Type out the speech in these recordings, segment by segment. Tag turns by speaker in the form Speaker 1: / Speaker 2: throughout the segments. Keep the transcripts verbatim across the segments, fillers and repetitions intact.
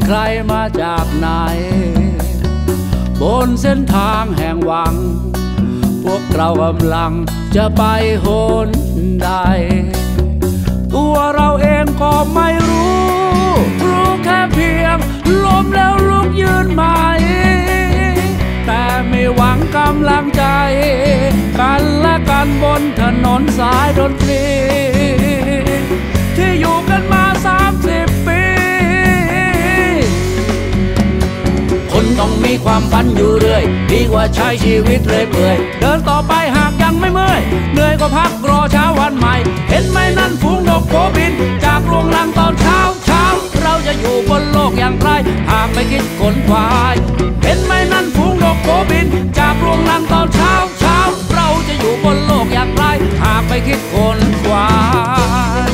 Speaker 1: ใครมาจากไหนบนเส้นทางแห่งหวังพวกเรากำลังจะไปหนใดตัวเราเองก็ไม่รู้รู้แค่เพียงล้มแล้วลุกยืนใหม่แต่ไม่หวังกำลังใจกันและกันบนถนนสายดนตรีที่อยู่กันมาสามสิบปีคนต้องมีความฝันอยู่เรื่อยดีกว่าใช้ชีวิตเรื่อยเปื่อยเดินต่อไปหากยังไม่เมื่อยเหนื่อยก็พักรอเช้าวันใหม่เห็นไหมนั่นฝูงนกโผบินจากรวงรังตอนเช้าเช้าเราจะอยู่บนโลกอย่างไรหากไม่คิดขนขวายเห็นไหมนั่นฝูงนกโผบินจากรวงรังตอนเช้าเช้าเราจะอยู่บนโลกอย่างไรหากไม่คิดขนขวาย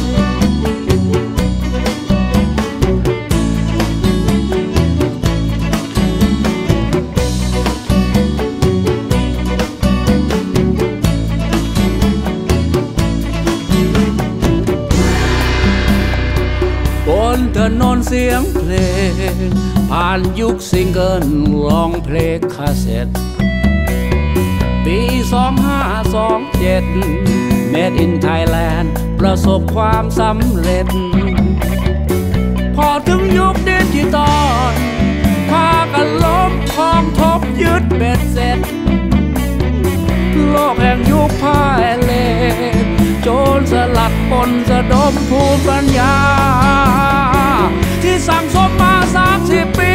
Speaker 1: บนถนนเสียงเพลงผ่านยุคซิงเกิลร้องเพลงคาสเซ็ตปีสองห้าสองเจ็ด Made in Thailand ประสบความสำเร็จพอถึงยุคดิจิตอลพากันล้มคลองทบยึดเบ็ดเสร็จโลกแห่งยุคพ่ายเลนโจรสลัดปนสะดมภูมิปัญญาที่สั่งสมมาสามสิบปี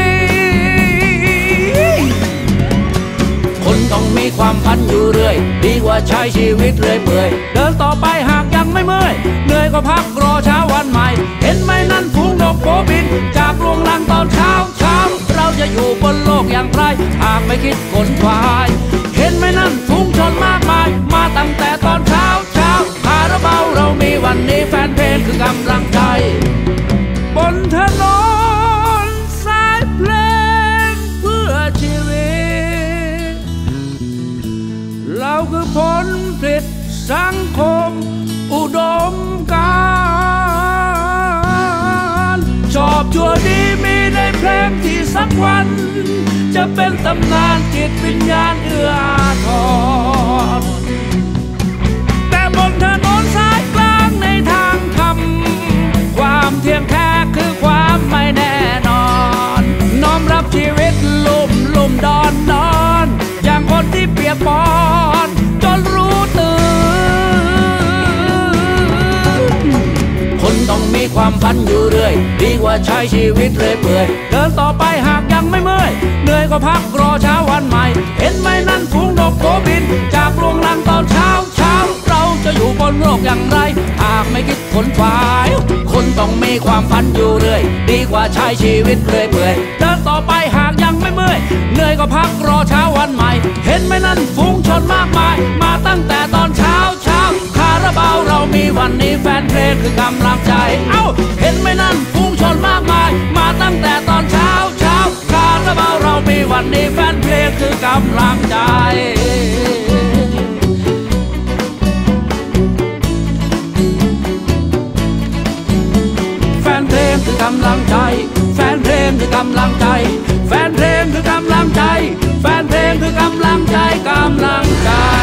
Speaker 1: คนต้องมีความฝันอยู่เรื่อยดีกว่าใช้ชีวิตเรื่อยเปื่อยเดินต่อไปหากยังไม่เมื่อยเหนื่อยก็พักรอเช้าวันใหม่เห็นไหมนั่นฝูงนกโผบินจากรวงรังตอนเช้าเช้าเราจะอยู่บนโลกอย่างไรหากไม่คิดขนขวายเห็นไหมนั่นฝูงชนมากมายมาตั้งแต่ตอนเช้าเช้าคาราบาวเรามีวันนี้แฟนเพลงคือกำลังใจบนถนนสายเพลงเพื่อชีวิตเราคือผลผลิตสังคมอุดมการณ์ชอบชั่วดีมีในเพลงที่สักวันจะเป็นตำนานจิตวิญญาณเอื้ออาทรแต่บนถนนสายกลางในทางธรรมความเที่ยงแท้คือความไม่แน่นอนน้อมรับชีวิตลุ่มลุ่มดอนดอนอย่างคนที่เปียกปอนจนรู้ตื่นคนต้องมีความฝันอยู่เรื่อยดีกว่าใช้ชีวิตเรื่อยเปื่อยเดินต่อไปหากยังไม่เมื่อยเหนื่อยก็พักรอเช้าวันใหม่เห็นไหมนั่นฝูงนกโผบินจากรวงรังตอนเช้าเช้าเราจะอยู่บนโลกอย่างไรหากไม่คิดขนขวายคนต้องมีความฝันอยู่เรื่อยดีกว่าใช้ชีวิตเรื่อยเปื่อยเดินต่อไปหากยังไม่เมื่อยเหนื่อยก็พักรอเช้าวันใหม่เห็นไหมนั่นฝูงชนมากมายมาตั้งแต่ตอนเช้าเช้าคาราบาวเรามีวันนี้แฟนเพลงคือกำลังใจเอ้าเห็นไหมนั่นฝูงชนมากมายมาตั้งแต่ตอนเช้าเช้าคาราบาวเรามีวันนี้แฟนเพลงคือกำลังใจแฟนเพลงคือกำลังใจแฟนเพลงคือกำลังใจแฟนเพลงคือกำลังใจแฟนเพลงคือกำลังใจกำลังใจ